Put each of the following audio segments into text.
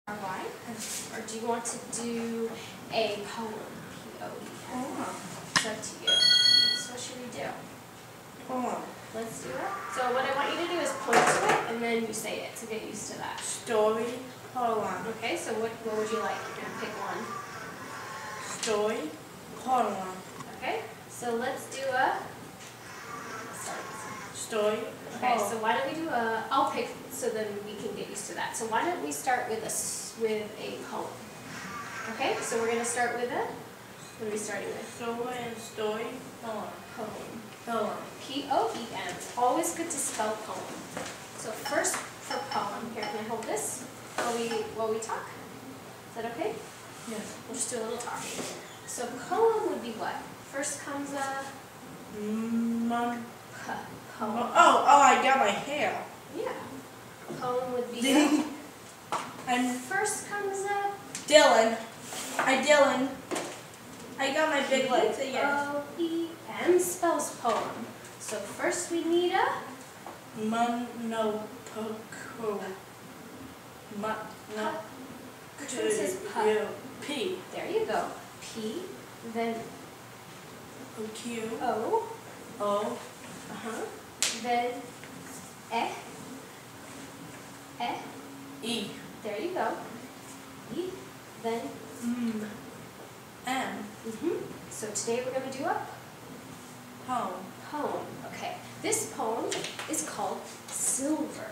Y, or do you want to do a poem? P-O-E-M. It's up to you. So what should we do? Poem. Let's do it. So what I want you to do is point to it and then you say it to get used to that. Story. Poem. Okay, so what would you like? You're going to pick one. Story. Poem. Okay, so let's do a Story. Okay, so why don't we do a, I'll pick so then we can get used to that. So why don't we start with a poem? Okay, so we're going to start with what are we starting with? Story. Poem. Poem. Poem. P-O-E-M. It's always good to spell poem. So first for poem, here, can I hold this while we talk? Is that okay? Yes. We'll just do a little talking. So poem would be what? First comes a poem. Oh, I got my hair. Yeah. Poem would be And first comes a Dylan. I got my big legs. Yes. P-O-E-M spells poem. So first we need a Which one says P. There you go. P, then Q. O. O. Then E. There you go. E, then M. So today we're going to do a Poem. poem. Okay. This poem is called Silver.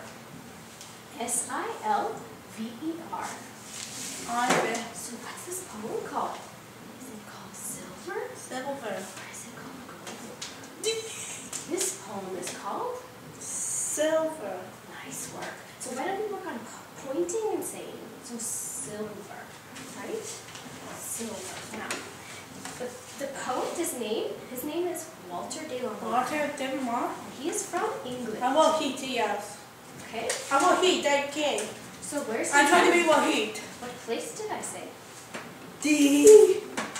S-I-L-V-E-R. So what's this poem called? Is it called Silver? Silver. Or is it called Gold? This poem is called Silver. Nice work. So why don't we work on pointing and saying? So silver, right? Silver. Now, the poet, his name is Walter de la Mare. Walter de la Mare. He is from England. I want heat, yes. Okay. I want heat, that kid. So where's he I'm trying to from? be what heat. What place did I say? D.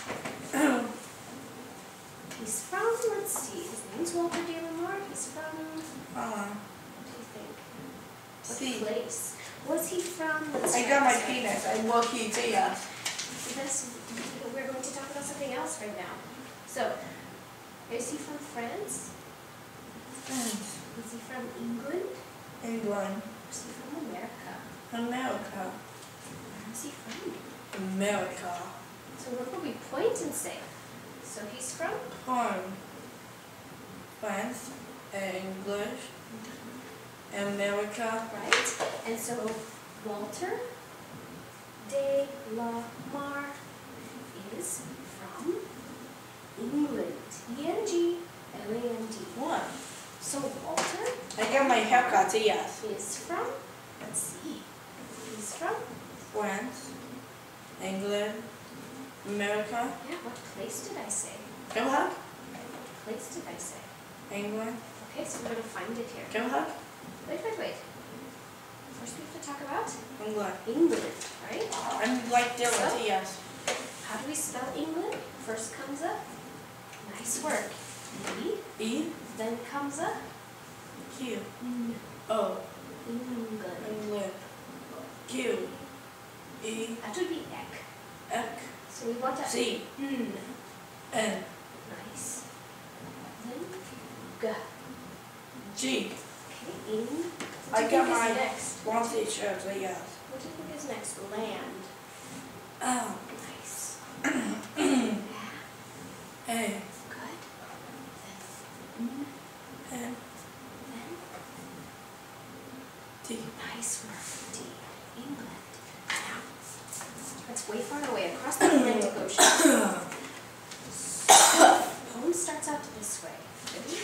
He's from, let's see, his name's Walter de la Mare. He's from, what do you think? What C. place? Was he from, let's I try got my this one. penis. I want heat, yes. We're going to talk about something else right now. So, is he from France? France. Is he from England? England. Or is he from America? America. Where is he from? America. So what will we point and say? So he's from? France. English. America. Right. And so Walter de la Mare is from England. E-N-G-L-A-N-D. What? So Walter I got my haircut, yes. is from, let's see, he's from? France. England. America. Yeah, what place did I say? Go ahead. What place did I say? England. Okay, so we're going to find it here. Go ahead. Wait. First we have to talk about England. England, right? I'm like Dylan, So? yes. How do we spell England? First comes a, nice work, E, E. then comes a, Q. O. England. England. Q. E. That would be ek. X. So we want to, C. N. N. Nice. Then G. G. Okay, in. What do I you got think my is next? one t-shirt, so yes. What do you think is next? Land. Oh. Nice. A. Good. N. Then T. nice work, D. England. Now, that's way far away across the Atlantic Ocean. Poem starts out this way. Ready?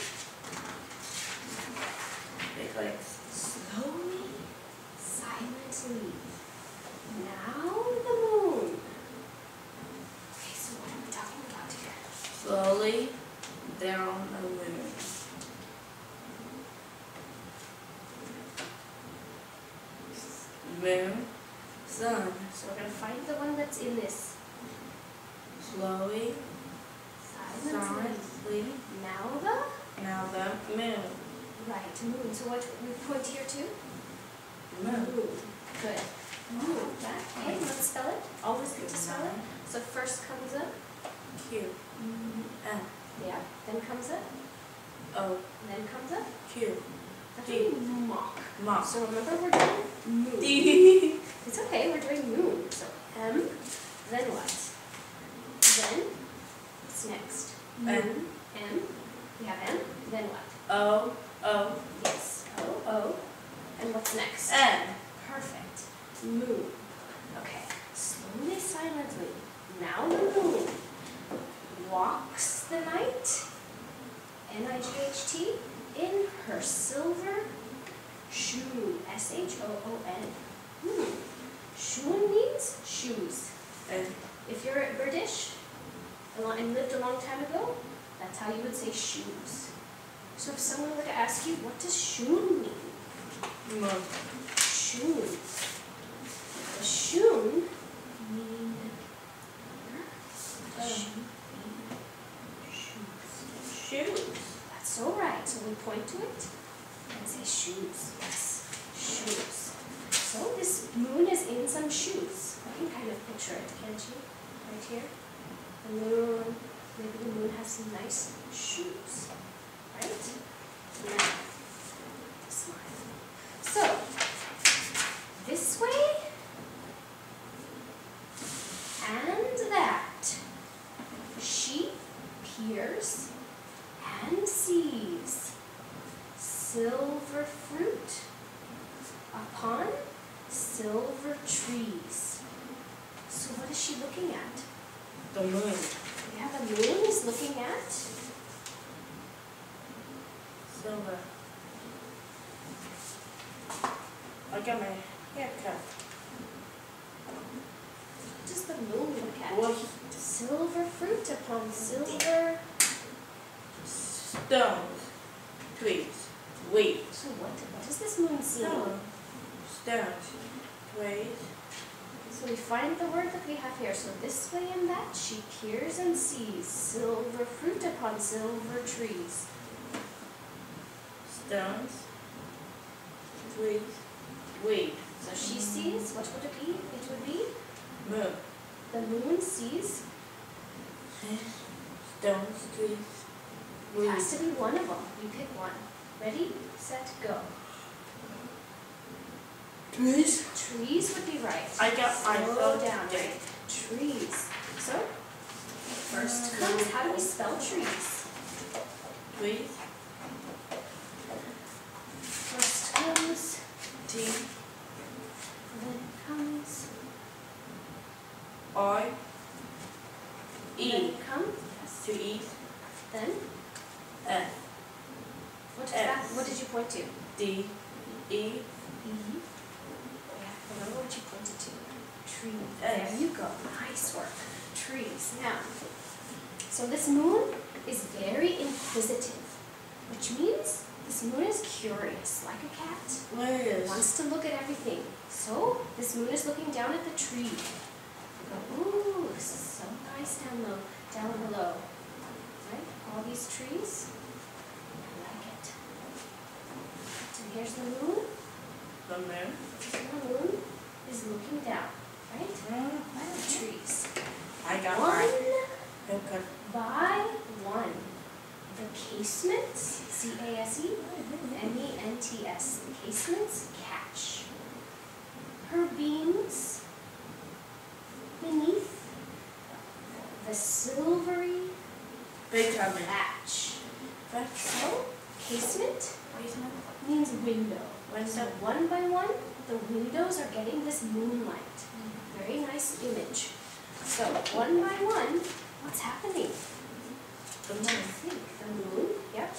Big legs. Slowly, silently. Now the moon. Okay, so what are we talking about here? Slowly down the moon. Moon. Sun. So we're going to find the one that's in this. Slowly. Silently. Silently. Now the moon. right, moon. So what we point here to? Moon. Moon. Good. Moon. That So first comes a Q. N. yeah, then comes a O. then comes a Q. that's D. really mock. Mock. So remember we're doing moon. D. It's okay, we're doing moon. So M, then what? Then what's next? N. M. We have M, then what? O. O. Yes. O, O. And what's next? N. Perfect. Moon. Okay. Slowly, silently. Now the moon walks the night, N-I-G-H-T, in her silver shoon, S-H-O-O-N. Shoon means shoes. N. If you're British and lived a long time ago, that's how you would say shoes. So if someone were to ask you, what does shoon mean? Moon. Shoon. The shoon mean Shoes. That's so right. So we point to it and say shoes. Yes, shoes. So this moon is in some shoes. I can kind of picture it, can't you? Right here. The moon. Maybe the moon has some nice shoes. Right? Now, smile. So, this way and that. She peers and sees silver fruit upon silver trees. So what is she looking at? The moon. Yeah, the moon is looking at Silver. I got my haircut. what does the moon look at? What? Silver fruit upon silver. Stones. Twigs. Wheat. So what does this moon see? Stones. Twigs. So we find the word that we have here. So this way and that, she peers and sees silver fruit upon silver trees. Stones. Twigs. Wheat. So she sees, what would it be? It would be, Moon. the moon sees, Stones. Twigs. it has to be one of them. You pick one. Ready, set, go. Trees. Trees would be right. I got Slow myself. down, right? Trees. So, first comes, how do we spell trees? Twigs. First comes, T. then comes, I. then E. come, yes. To eat. Then, F. what is S. that? What did you point to? D. E. Yeah, remember what you pointed to. Trees. S. There you go. Nice work. Trees. Now, so this moon is very inquisitive, which means this moon is curious, like a cat. What is? Wants to look at everything. So this moon is looking down at the tree. Go, ooh, this is so nice down below. Right? All these trees. I like it. So here's the moon. The moon. The moon is looking down, right? At the trees. I got One mine. Okay. by one. The casements, C-A-S-E, M-E-N-T-S, the casements catch her beams beneath the silvery Big time. thatch. That's So, casement basement. means window. Window. So one by one, the windows are getting this moonlight. Very nice image. So one by one, what's happening? The What do you moon. think? The moon? Yep.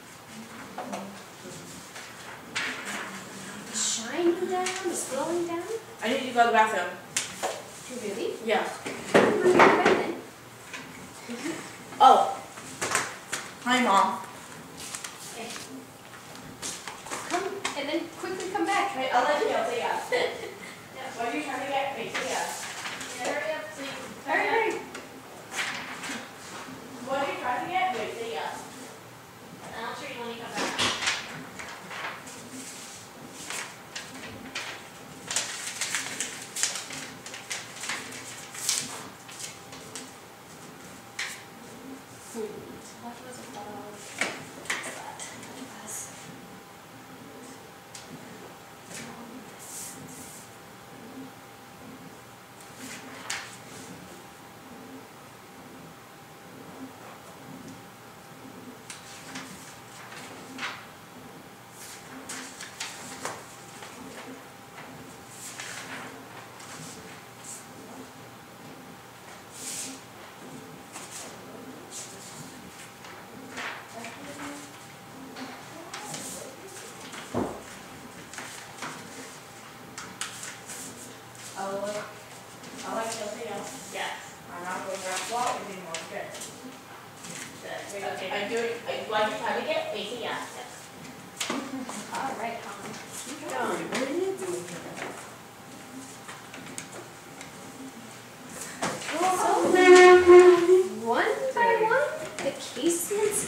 It's shining down, it's glowing down. I need to go to the bathroom. Really? Yeah. Come on, go back then. Oh. Hi, Mom. Okay. Come, and then quickly come back. Wait, I'll let you know. See ya. What are you trying to get me? See ya. Hurry up, please. Hurry, hurry. What are you trying to get me? See ya. I'll treat you when you come back.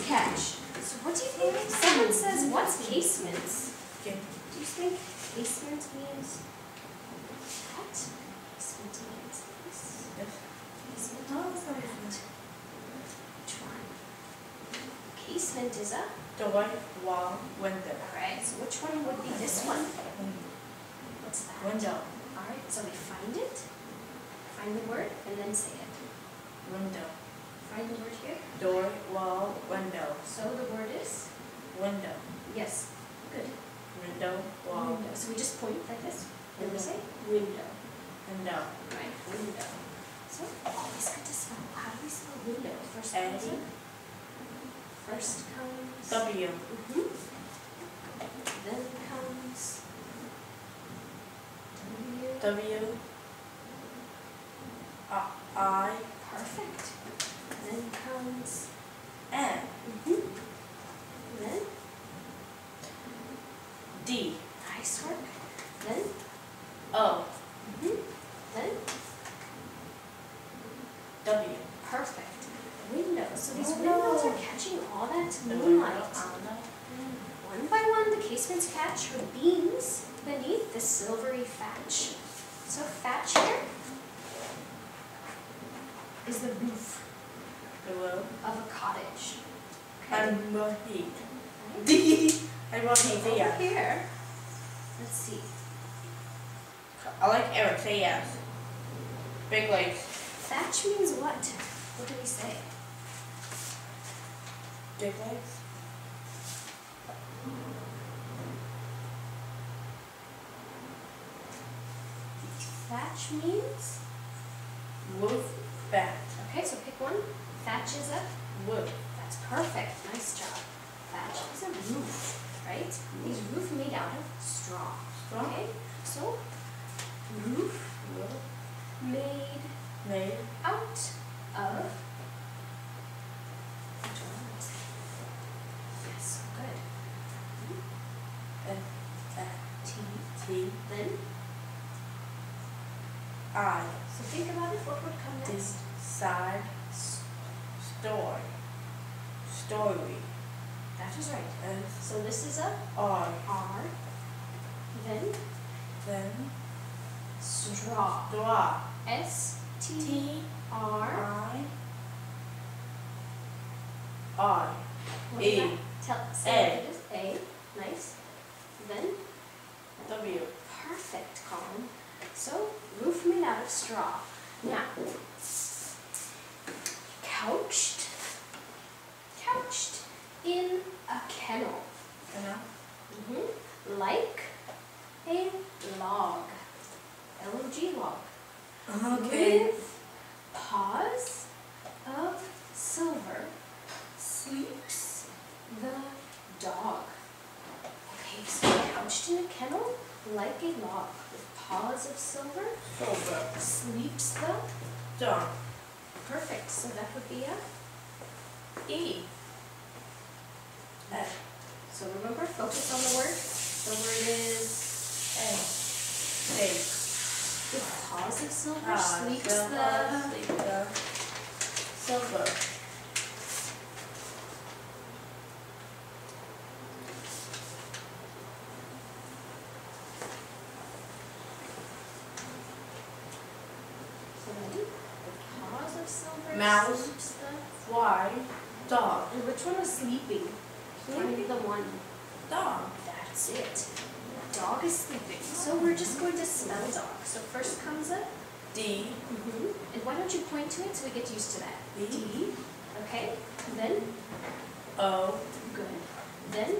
catch. So what do you think? Someone says, what's casements? Okay. Do you think casement means that? Casement means this. Yes. Casement Oh, means sorry. that. Which one? Casement is a? Door, wall, window. Alright, so which one would be this one? What's that? Window. Alright, so we find it. Find the word and then say it. Window. Find the word here. Door, wall, window. So the word is? Window. Yes. Good. Window, wall, Window. So we just point like this and we say window. window. Right, window. So always good to spell. How do we spell window? First A. comes it. First comes W. Then comes W. W. I. Perfect. Then comes N. Then D. nice work. Then O. Then W. perfect. Windows. So these Oh, windows no. are catching all that The moonlight. window. One by one, the casements catch her beams beneath the silvery thatch. So thatch here is the roof Below. of a cottage. I'm Mohit. D. I'm Mohit. Over Yeah. here, let's see. I like Eric. Say yes. Big legs. Thatch means what? What do we say? Big legs. Thatch means? Roof. Bat. Okay, so pick one. Thatch is a? Wood. That's perfect. Nice job. Thatch is a roof, right? These roof made out of straw. Straw. Okay, so roof Wood. made Made. out of. Which one was it? Yes, good. T. T. Then, I. so think about it. What would come D. next? Side. Story. Story. That is right. S. So this is a R. R. Then Then. straw. Draw. S T T. R. I. R. What A. is that? Tell. Say A. what it is. A. Nice. Then W. perfect, Colin. So roof made out of straw. Now couched in a kennel. Like a log. L-O-G log. Okay. With paws of silver sleeps the dog. Okay, so couched in a kennel like a log with paws of silver Silver. sleeps the Dog. perfect. So that would be a E. F. so remember, focus on the word. The word is A. A. with paws of silver Ah, sleeps silver. the Sleep the. Silver. so ready? With paws of silver Mouse. sleeps the Y. Dog. and which one is sleeping? Find the one. Dog. That's it. Dog is sleeping. So we're just going to spell dog. So first comes a D. and why don't you point to it so we get used to that? D. D. Okay. Then O. good. Then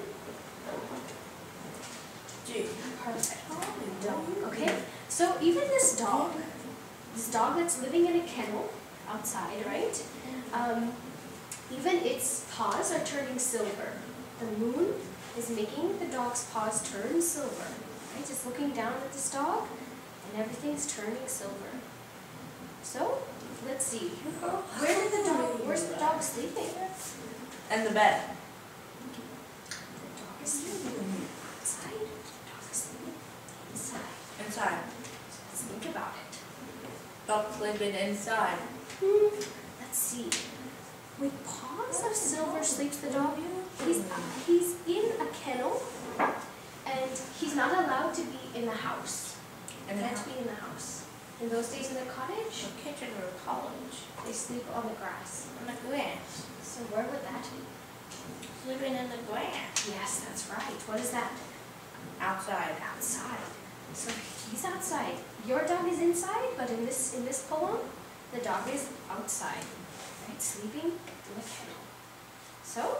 G. perfect. Dog. Okay. So even this dog that's living in a kennel outside, right? Even its paws are turning silver. The moon is making the dog's paws turn silver. Right? It's looking down at this dog, and everything's turning silver. So let's see. Where's the dog sleeping? And the bed. The dog is sleeping outside. The dog is sleeping inside. Inside. So let's think about it. Dog sleeping inside. Let's see. With paws of silver sleeps the dog. He's in a kennel, and he's not allowed to be in the house. Can't be in the house. In those days in the cottage, Kitchen or college. they sleep on the grass. On the grass. So where would that be? Sleeping in the grass. Yes, that's right. What is that? Outside. Outside. So he's outside. Your dog is inside, but in this poem, the dog is outside, right? Sleeping in a kennel. So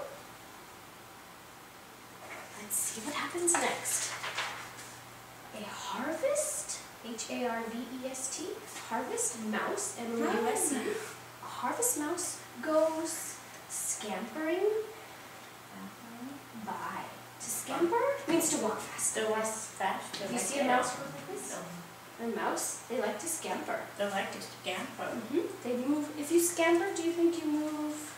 let's see what happens next. A harvest, Harvest, harvest mouse, M-O-U-S-E. A harvest mouse goes scampering by. To scamper means to walk fast. They walk fast. If you see a mouse go like this, a mouse, they like to scamper. They like to scamper. They move. If you scamper, do you think you move?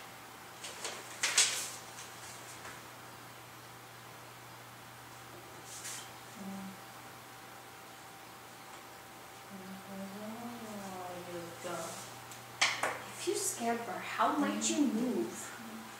If you scamper, how might you move?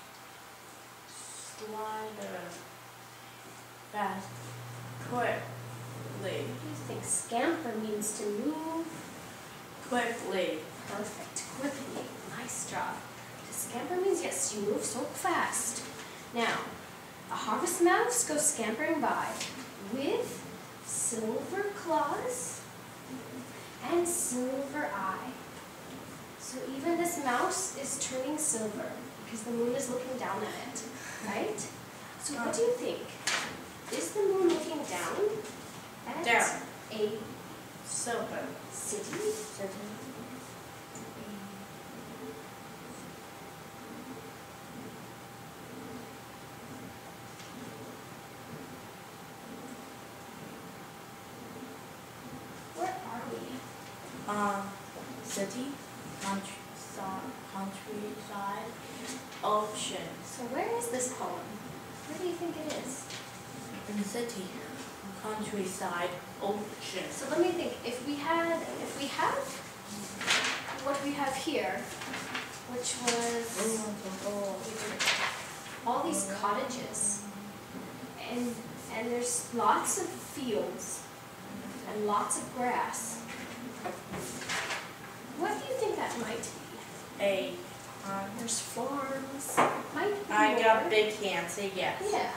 Slider. Fast. Quickly. What do you think? Scamper means to move. Quickly. Perfect. Quickly. Nice job. To scamper means, yes, you move so fast. Now, a harvest mouse goes scampering by with silver claws and silver eye. So even this mouse is turning silver because the moon is looking down at it, right? So what do you think? Is the moon looking down at Down. a Silver. city? Where are we? City, countryside, ocean. So where is this poem? Where do you think it is? In the city, countryside, ocean. So let me think. If we have what we have here, which was all these cottages, and there's lots of fields and lots of grass. What do you think that might be? There's farms. Might be I got more. big hands, say yes. Yeah.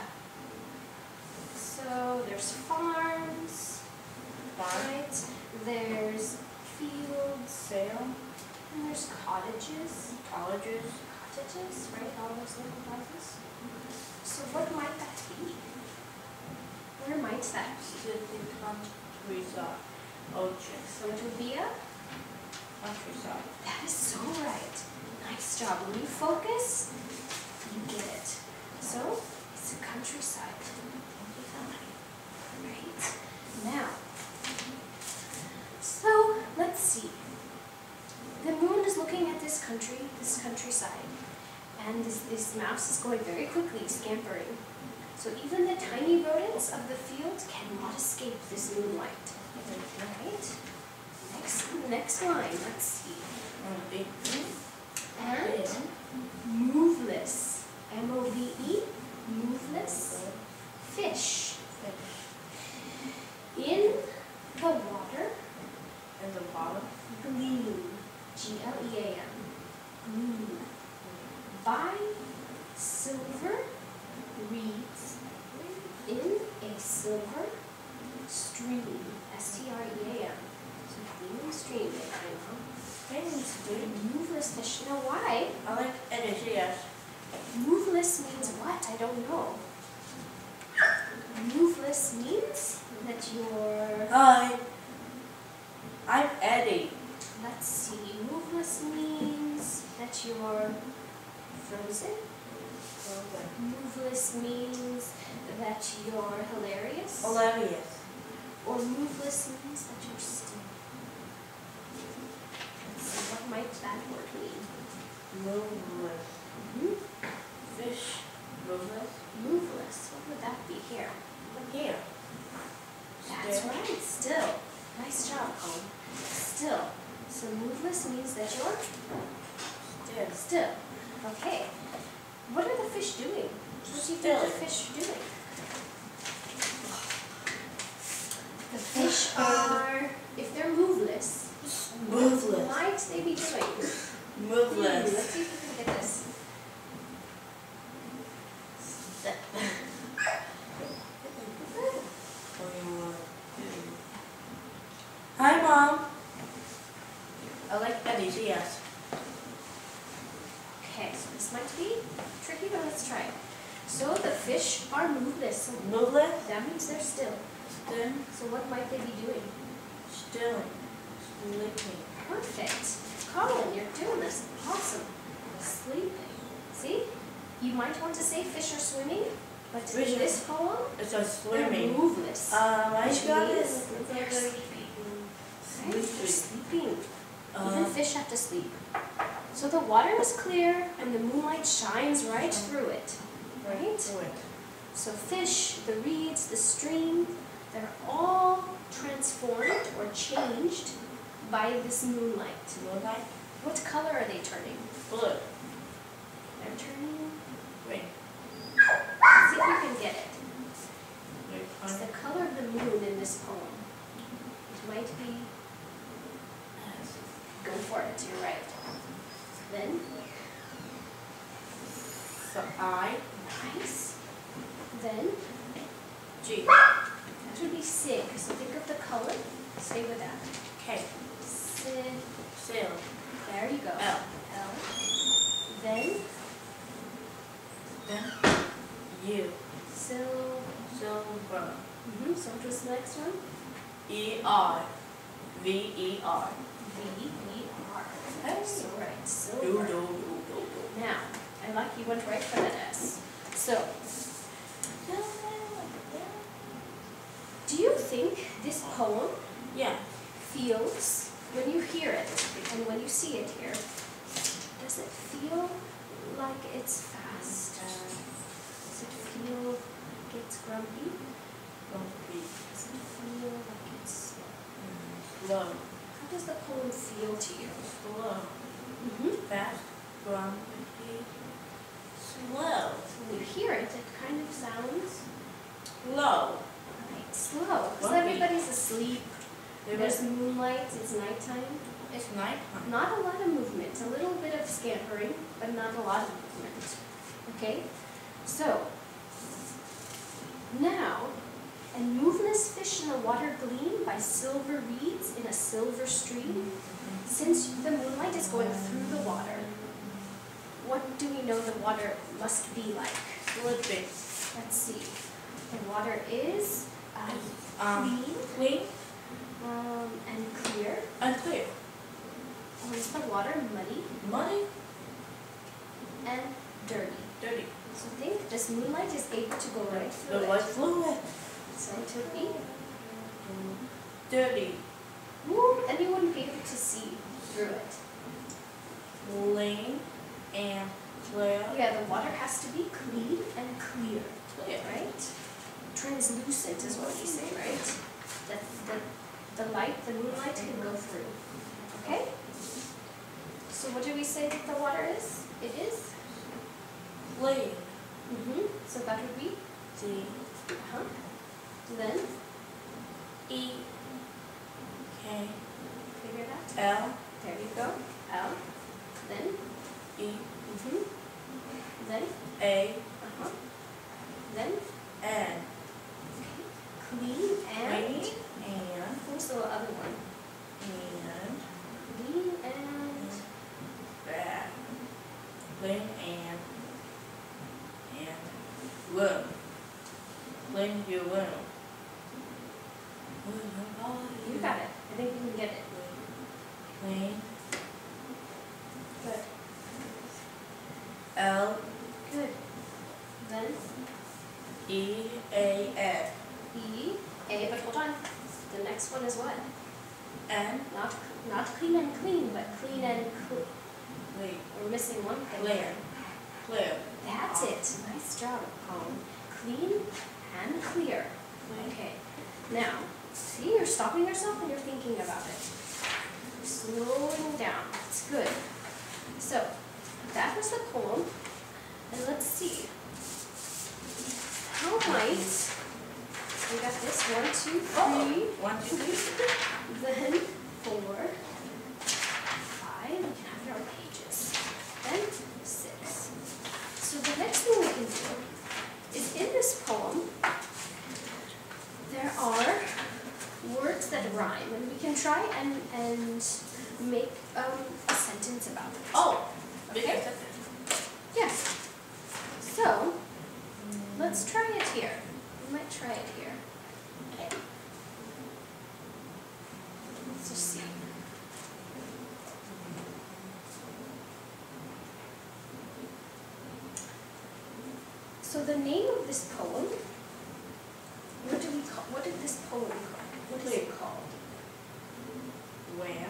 So there's farms, right? There's fields, Sale, and there's cottages. colleges, Cottages, right? All those little houses. So what might that be? Where might that be? city, countryside, ocean, So it would be a. countryside. That is so right. Nice job. When you focus, you get it. So it's a countryside. Right? Now, so let's see. The moon is looking at this countryside, and this mouse is going very quickly, scampering. So even the tiny rodents of the field cannot escape this moonlight. Right? Next line, let's see. And moveless, M-O-V-E, moveless, fish. In the water, In the bottom, gleam, G-L-E-A-M, gleam. By silver reeds, in a silver stream, S-T-R-E-A-M. So gleaming stream, moveless fish. Now why? I like it, yes. Moveless means what? I don't know. Moveless means that you're, Hi, I'm Eddie. let's see, moveless means that you're frozen. Moveless means that you're hilarious. Hilarious. Or moveless means that you're still. Let's see, what might that word mean? Moveless. Fish. Moveless. Moveless. What would that be here? Here. That's Still. right, still. Nice job, Colin. Still. So moveless means that you're There. still. Okay. What are the fish doing? What do you think the fish are doing? The fish are, if they're moveless, what might they be doing? Moveless. Let's see if we can get this. Hi, Mom. I like Eddie's, yes. Okay, so this might be tricky, but let's try it. So the fish are moveless. So Moveless? that means they're still. Still. So what might they be doing? Still. Sleeping. Perfect. Colin, you're doing this. Awesome. Sleeping. See? You might want to say fish are swimming, but in this poem, It's a they're swimming. moveless. I Which got means it. they're sleeping. Right? They're sleeping. Even fish have to sleep. So the water is clear and the moonlight shines right through it. Right? So fish, the reeds, the stream, they're all transformed or changed by this moonlight. Moonlight? What color are they turning? Blue. They're turning. Green. See if you can get it. It's the color of the moon in this poem. It might be. Go for it. You're right. Then. So I. Nice. Then. G. That would be sig. So think of the color. Stay with that. K. Sig. Sail. There you go. L. L. Then. Then U. Sil. Silver. So what was the next one? E-R. V-E-R. V-E-R. Hey. So right. Do, Silver. do. Now, I like you went right for that S. So, do you think this poem Yeah. feels, when you hear it and when you see it here, does it feel like it's fast? Does it feel like it's grumpy? Does it feel like it's slow? Slow. How does the poem feel to you? Slow. Fast. Grumpy. Slow. When you hear it, it kind of sounds Low. right, slow. Because Grumpy. everybody's asleep. There's moonlight, it's nighttime. It's nighttime. Not a lot of movement, a little bit of scampering, but not a lot of movement. Okay? So, now, and moveless fish in the water gleam by silver reeds in a silver stream. Since the moonlight is going through the water, what do we know the water must be like? Slipping. Let's see. The water is clean Clean. and clear. Unclear. Or is the water muddy Muddy. and dirty? Dirty. So think this moonlight is able to go right through The it. white fluid. So it would be, Dirty. and you wouldn't be able to see through it. Clean and clear. Yeah, the water has to be clean and clear, Clear. right? Translucent is what we say, right? That the light, the moonlight can go through. Okay? So what do we say that the water is? It is? Clean. So that would be? D. Then, E. K. figure that. L. There you go. L. Then, E. then, A. then, N. clean and, Clean and. what's the other one? And. Clean and, Bad. Clean and. Room. Clean your room. you got it. I think you can get it. Clean. Good. L. Good. Then, E. A. F. E, A, but hold on. The next one is what? N. Not clean and clean, but clean and clean. Clean. We're missing one thing. Clear. Clear. That's it. Nice job, Colin. Clean and clear. Okay. Now, see, you're stopping yourself and you're thinking about it. Slowing down. It's good. So, that was the poem. And let's see. How might we got this 1, 2, 3. Oh, 1, 2, 3. Then 4, 5. We can have it on pages. Then 6. So the next thing we can do is in this poem, there are words that rhyme, and we can try and make a sentence about it. Oh, Okay? Yes. So let's try it here. We might try it here. Okay. Let's just see. So the name of this poem, what did this poem call? What is it called? Where?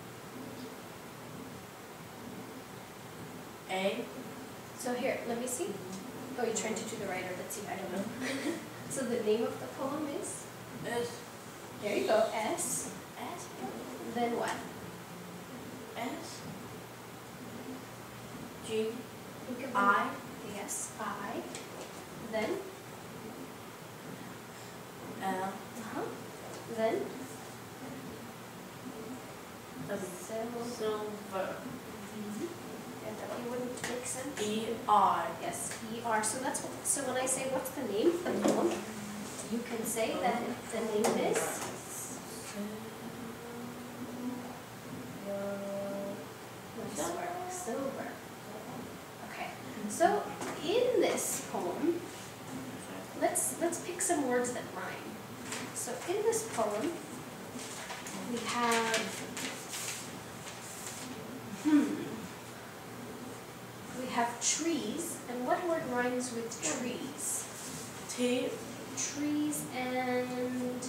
A. So here, let me see. Oh, you're trying to do the writer. Let's see. I don't know. So the name of the poem is? S. There you go. S. S. Then what? S. G. Think of I. Yes. I. Then? L. Then? Silver. And W wouldn't make sense? E-R. Yes, E-R. So that's what, so when I say what's the name of the poem, you can say that the name is Silver. Okay. So in this poem, let's pick some words that rhyme. So in this poem, we have we have trees, and what word rhymes with trees? T. Trees and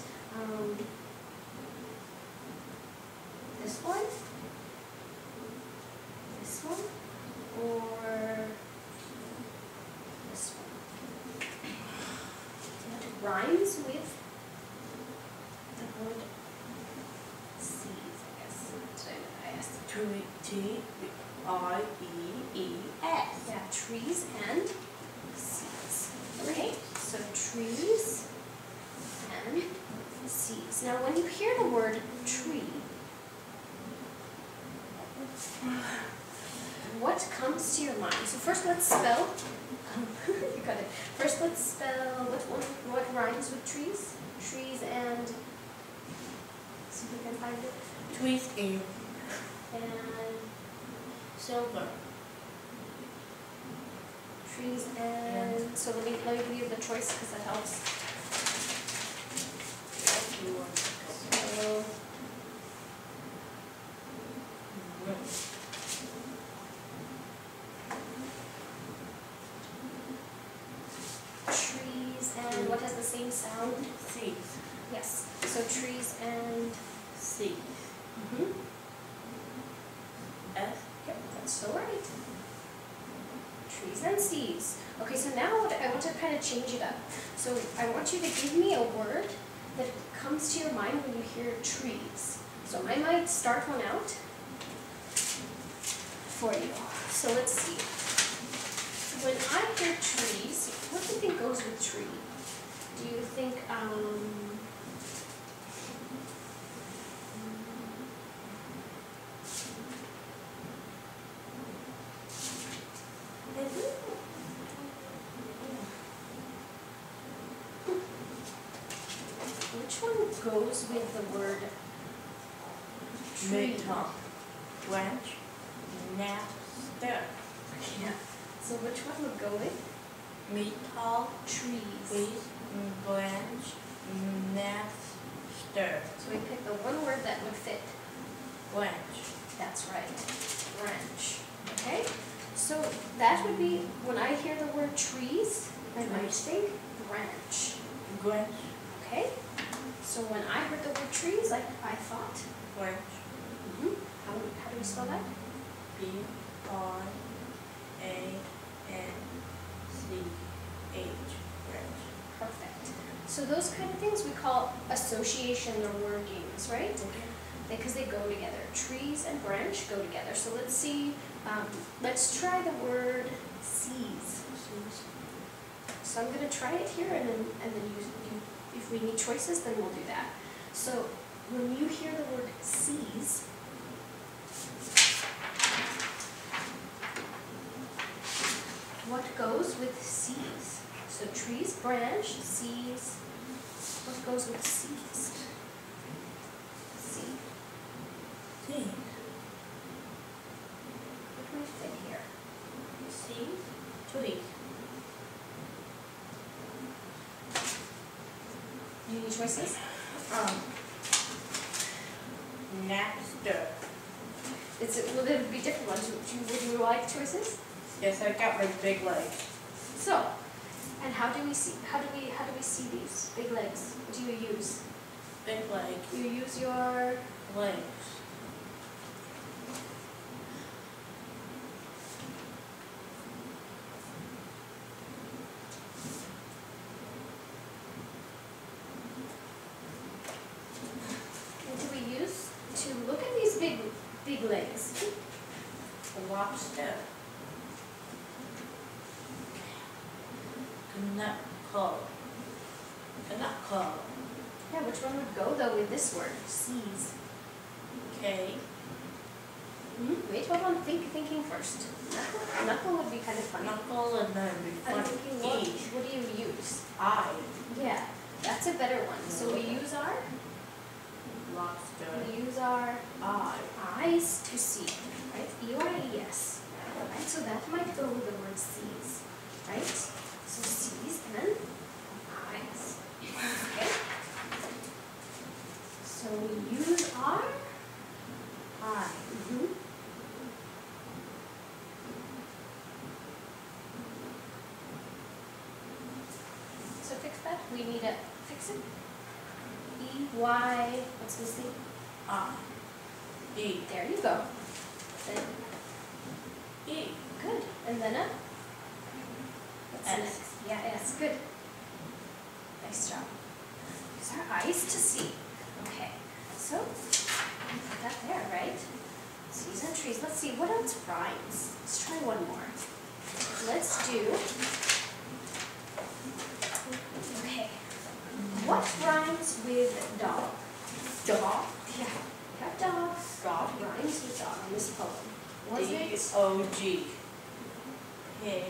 this one, or this one. What rhymes with the word seeds, I guess. So I asked. T-R-E-E-S. Yeah, trees and seeds. Okay, so trees and seeds. Now when you hear the word tree, what comes to your mind? So first let's spell. You got it. First let's spell what rhymes with trees? Trees and, see if we can find it. Trees and And silver. trees and, so let me give you the choice because that helps. So, trees and what has the same sound? Seeds. Yes. So trees and Seeds. S. Yep, that's so right. Trees and seeds. Okay, so now I want to kind of change it up. So I want you to give me a word that comes to your mind when you hear trees. So I might start one out for you. So let's see. When I hear trees, what do you think goes with tree? Do you think, which one goes with the word tree? Mid-top. Branch. Nap. Stem. Yeah. So which one would go with? Mid-top. Trees. Trees. Branch. Nap. Stem. So we pick the one word that would fit. Branch. That's right. Branch. Okay? So that would be, when I hear the word trees, I might think branch. Branch. Okay? So when I heard the word trees, I thought, Branch. how do we spell that? B-R-A-N-C-H. Branch. Perfect. So those kind of things we call association or word games, right? Okay. because they go together. Trees and branch go together. So let's see, let's try the word seas. So I'm going to try it here, and then if we need choices, then we'll do that. So when you hear the word seas, what goes with seas? So trees, branch, seas. What goes with seas? Sea. Sea. What do we fit here? Sea. Tree. Do you need choices? Napster. Will there be different ones? Would you like choices? Yes, I got my big legs. So, and how do we see these big legs? What do you use? Big legs. You use your Legs. what do we use to look at these big legs? A lobster. Knuckle. Yeah, which one would go though with this word? Seas. K. Wait, hold on. Thinking first. Knuckle would be kind of funny. Knuckle and then I'm thinking, what E. do you use? I. Yeah, that's a better one. So we use our Lobster. I. eyes to see, right? E-Y-E-S. Right, so that might go with the word seas, right? So seas and eyes. Okay? So we use our I. So fix that. We need to fix it. E-Y, what's missing? I. E. There you go. Then, E. good. And then a? What's S. next? Yeah, S. Good. Nice job. Use our eyes to see. Okay. So, put that there, right? Seas and trees. Let's see, what else rhymes? Let's try one more. Let's do, okay. What rhymes with dog? Dog. Yeah. We have dog. Dog. Rhymes with dog in this poem. Was it? D-O-G. Pig.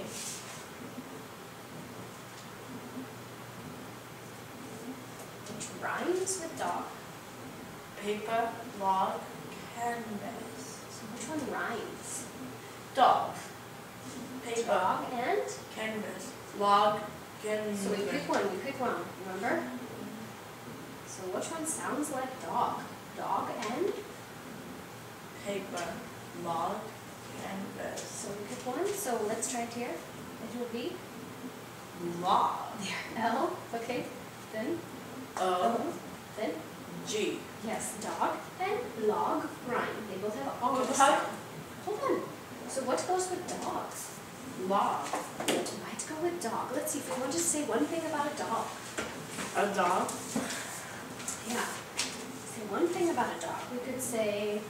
Which rhymes with dog. Paper, log, canvas. So which one rhymes? Dog. Paper, Dog and? canvas, log, canvas. So we pick one, remember? So which one sounds like dog? Dog and? Paper, log, canvas. So we pick one, so let's try it here. It will be? Log. L, okay. Then? O. Then? G. Yes, dog and log rhyme. They both have Oh, O how- sound. Hold on. So what goes with dog? Log. It might go with dog. Let's see if we want to say one thing about a dog. A dog. Yeah. Say one thing about a dog. We could say,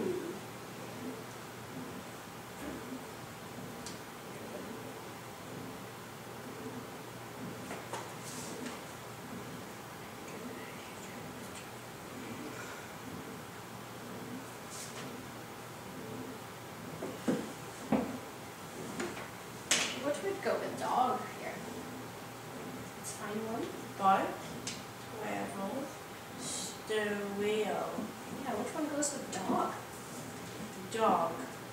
what would go with dog here? Let's find one. Bark. Travel. Stereo. Yeah, which one goes with dog? Dog.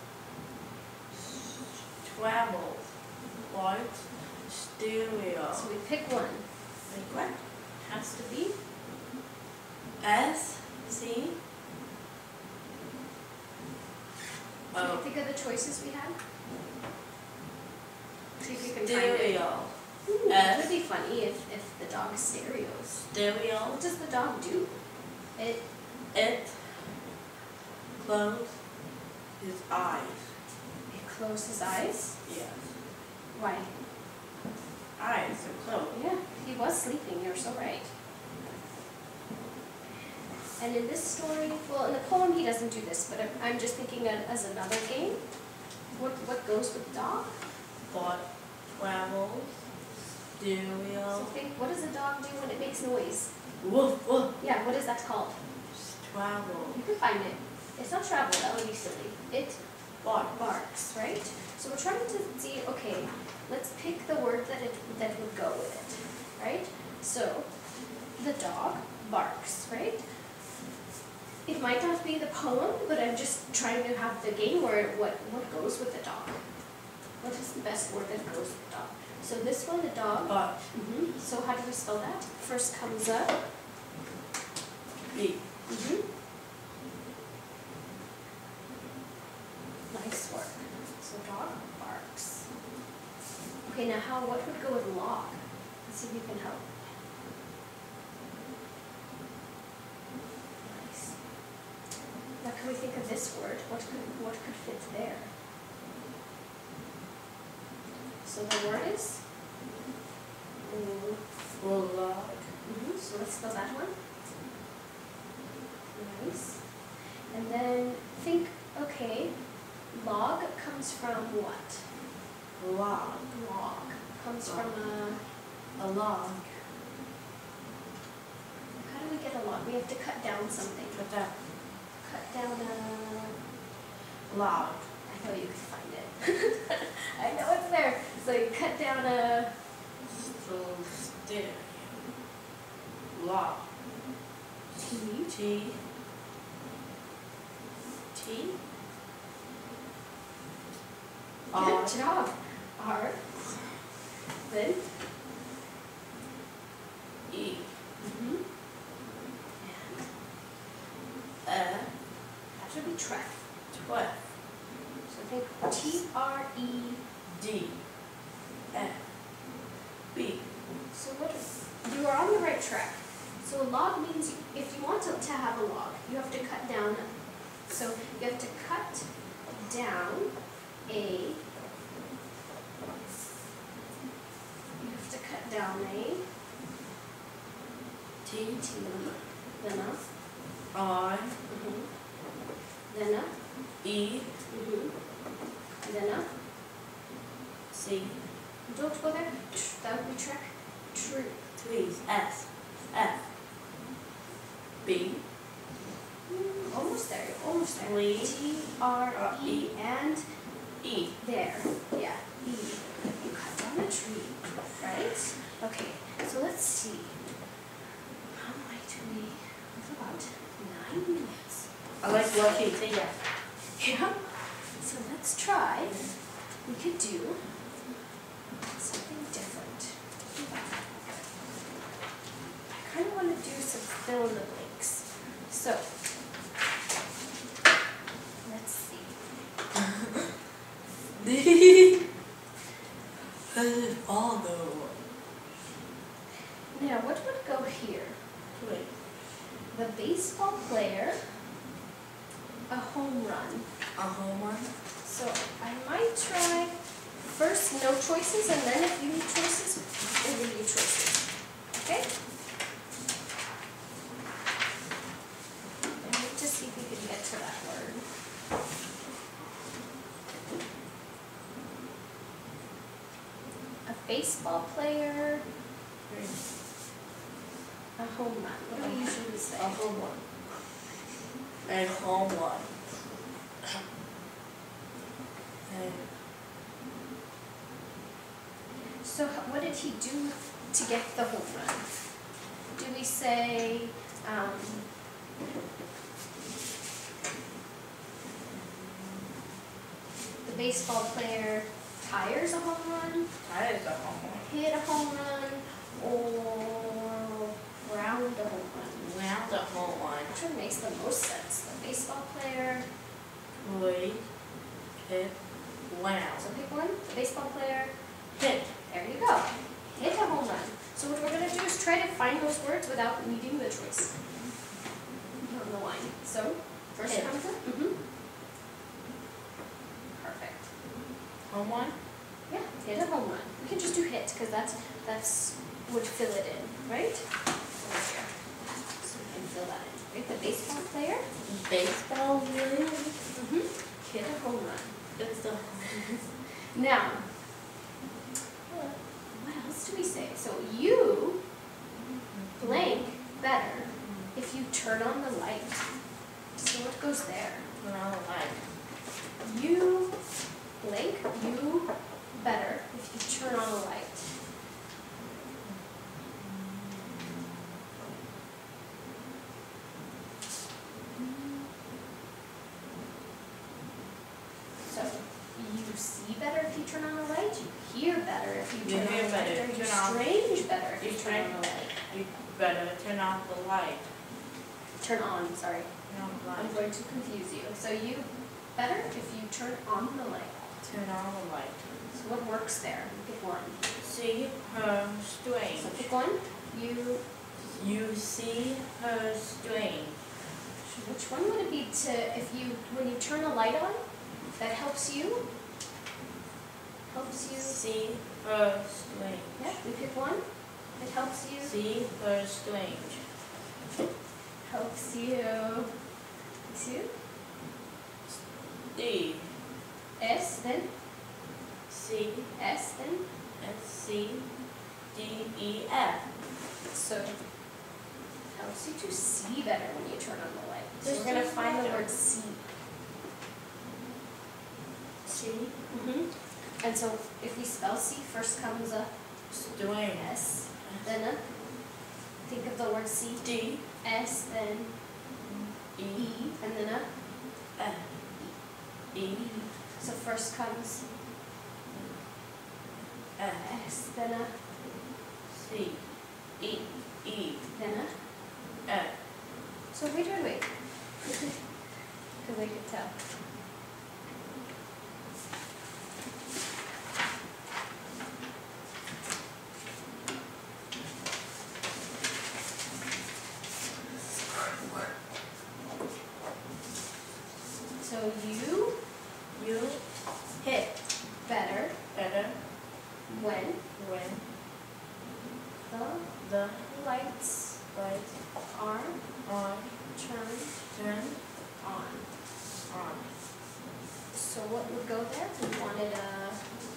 Travel. Bark. Stereo. So we pick one. Like what? Has to be. S. C. Can you O. think of the choices we had? See if you can find it. Stereo. That would be funny if the dog stereos. Stereo. What does the dog do? It closed his eyes. closes eyes. Yes. Why? Eyes are closed. Yeah, he was sleeping. You're so right. And in this story, well, in the poem he doesn't do this, but I'm just thinking as another game. What goes with dog? But travels, So stereo, think, what does a dog do when it makes noise? woof woof, Yeah, what is that called? travel, You can find it. It's not travel, that would be silly. It bark, barks, right? So we're trying to see, okay, let's pick the word that would go with it, right? So the dog barks, right? It might not be the poem, but I'm just trying to have the game where what goes with the dog. What is the best word that goes with dog? So this one, the dog. bark, So how do we spell that? First comes a B, Nice work. So dog barks. Okay, now what would go with log? Let's see if you can help. Nice. Now can we think of this word? What could fit there? So the word is log, So let's spell that one. Nice. And then think, okay, log comes from what? log, Log comes from a log, how do we get a log? We have to cut down something. put that Cut down a, log, I know you can find it. I know it's there. So you cut down a, stereo, log, T. T, T, R, Good job. R. Then. E, And that should be tref. 12, So think T-R-E. D, F, B, So you are on the right track. So a log means if you want to have a log, you have to cut down. So you have to cut down a. You have to cut down a T, T, then a, R, then a, E, then a. C, Don't go there. That would be track. True. 3, S, F, B, Almost there. You're almost there. Lee. T-R-E and E, there. Yeah. E. You cut down a tree, right? Okay. So let's see. How might we? It's about 9 minutes. I like lucky thing. Yeah. So let's try. We could do something different. I kind of want to do some fill in the blanks. So let's see. Although, Now, what would go here? wait, The baseball player, a home run. a home run, So I might try first no choices, and then if you need choices, we'll give you choices. Okay? I need to see if we can get to that word. A baseball player, a home run. What do we usually say? a home run, a home run, So what did he do to get the home run? Do we say, the baseball player tires a home run, that is a home run, hit a home run, or ground a home run? round a home run, Which one makes the most sense? The baseball player, play, hit, round, so pick one, the baseball player, hit, there you go, hit a home run. So what we're going to do is try to find those words without needing the choice on the line. So, first Hit. comes it. Perfect. home run, Yeah, hit a home run. We can just do hit because that's would fill it in, right? Over here. So we can fill that in. Right, the baseball player. Baseball, really? Hit a home run. It's the Now, what else do we say? So you blank better if you turn on the light. So what goes there? turn on the light. You blank you better if you turn on the light. So you see better if you turn on the light. You hear better if you turn on the light. Or you strange better if you turn on the light. You better turn on the light. Turn on, sorry. Turn on the I'm light. going to confuse you. So you better if you turn on the light. Turn on the light. So what works there? Pick one. See her strange. So pick one. You see her strange. Which one would it be to if you when you turn the light on? That helps you. Helps you. See her strange. Yeah, we pick one. It helps you. See her strange. Helps you. See? D. S then. C. S then. S. C. D. E. F. So helps you to see better when you turn on the light. So Just we're gonna see find the better. word see. See. And so if we spell see, first comes a Strange. S, then a think of the word see. D. S, then E. E, and then a F. E. So first comes F. S, then a C. E. E. then a. F. So wait. Because I could tell. So you hit better Better when when the the lights lights are are turned on. on. So what would go there? We wanted a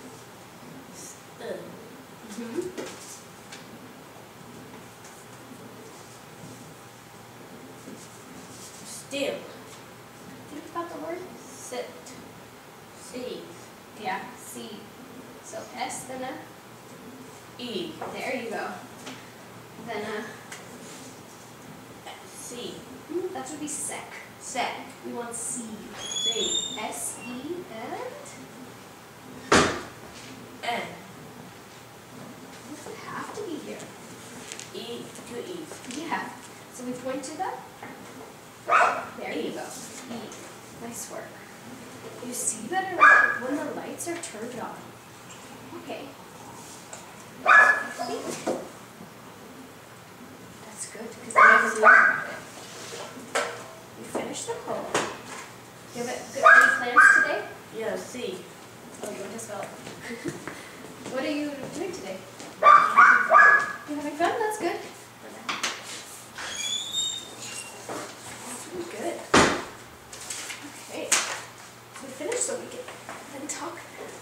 Still. think about the word sit. C. Yeah, C. So S, then a. E. There you go. Then a. C. That would be sec. Sec. We want C. C. S, E, and. N. What would have to be here? E to E. Yeah. So we point to the. There you go. E. Nice work. You see better when the lights are turned on. Okay. That's good because then I can learn about it. We finished the poem. You have any plans today? Yeah, C. Oh, you want to spell it? What are you doing today? You having fun? That's good. That's really good. Okay. So we finished so we can then talk.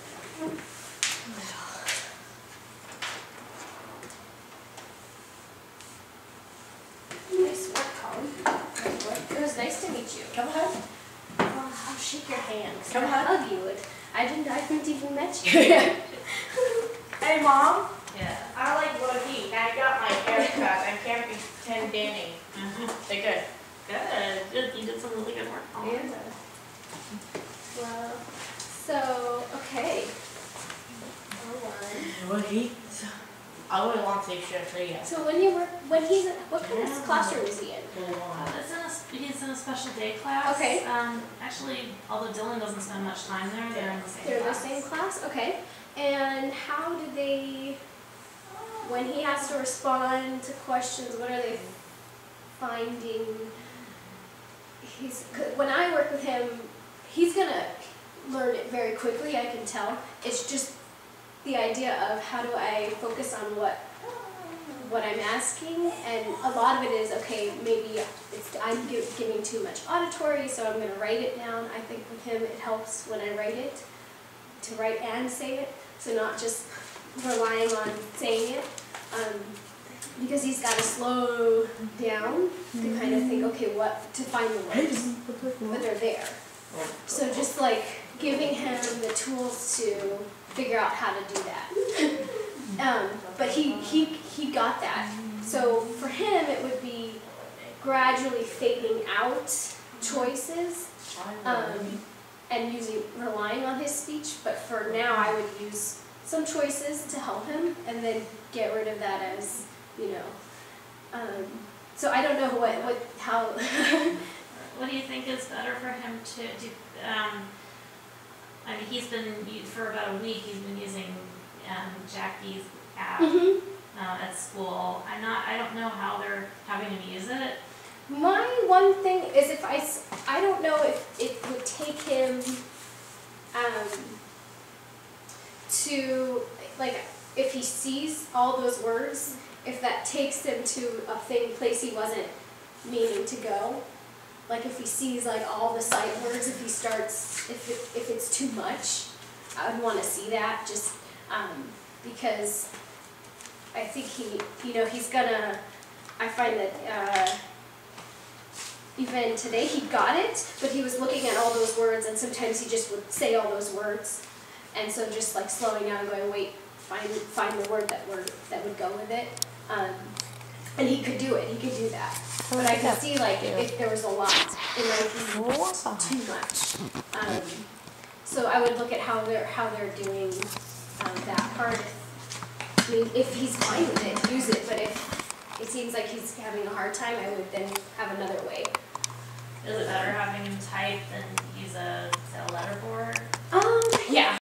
Nice work, Colin. Nice work. It was nice to meet you. Come on. Oh, I'll shake your hand. Come I'll on. hug you. I haven't even met you. Hey, Mom. Yeah. I like Loki. I got my haircut. I can't pretend Danny. They're good. Good. You did some really good work. Yeah. Well, so, okay. Loki. I would want to say sure for you. So what kind of classroom is he in? He's in a special day class. Okay. Actually, although Dylan doesn't spend much time there, they're in the same They're in the class. same class? Okay. And how do they, when he has to respond to questions, what are they finding? When I work with him, he's going to learn it very quickly, I can tell. It's just the idea of how do I focus on what what I'm asking, and a lot of it is, okay, maybe I'm giving too much auditory, so I'm going to write it down. I think with him it helps when I write it, to write and say it, so not just relying on saying it, because he's got to slow down to kind of think, okay, what, to find the words, but they're there. So just like giving him the tools to figure out how to do that. But he got that. So for him, it would be gradually fading out choices and relying on his speech. But for now, I would use some choices to help him, and then get rid of that as, you know. So I don't know how. What do you think is better for him to do? I mean, he's been, for about a week, he's been using Jackie's app at school. I don't know how they're having him use it. My one thing is, if I don't know if it would take him to, like, if he sees all those words, if that takes him to a place he wasn't meaning to go. Like if he sees like all the sight words, if he starts, if it's too much, I would want to see that, just because I think he's gonna, I find that even today he got it, but he was looking at all those words, and sometimes he just would say all those words, and so just like slowing down and going, wait, find the word that would go with it. And he could do it. He could do that. But I could see, like, if there was a lot, it might be too much. So I would look at how they're doing that part. I mean, if he's fine with it, use it. But if it seems like he's having a hard time, I would then have another way. Is it better having him type than use a letterboard? Yeah.